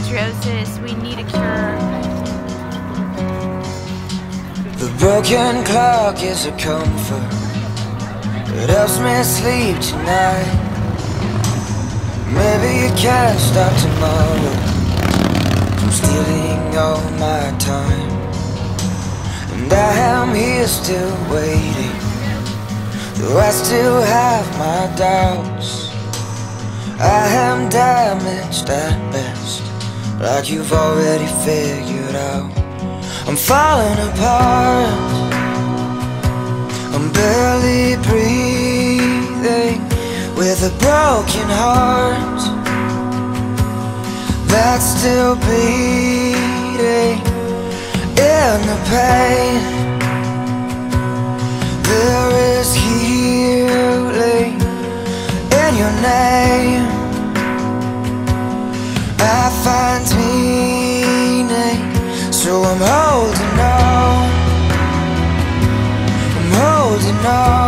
endometriosis. We need a cure. The broken clock is a comfort. It helps me sleep tonight. Maybe you can't stop tomorrow from stealing all my time. And I am here still waiting, though I still have my doubts. I am damaged at best, like you've already figured out. I'm falling apart, I'm barely breathing, with a broken heart that's still bleeding. In the pain, there is healing in your name. I find meaning, so I'm holding on, I'm holding on.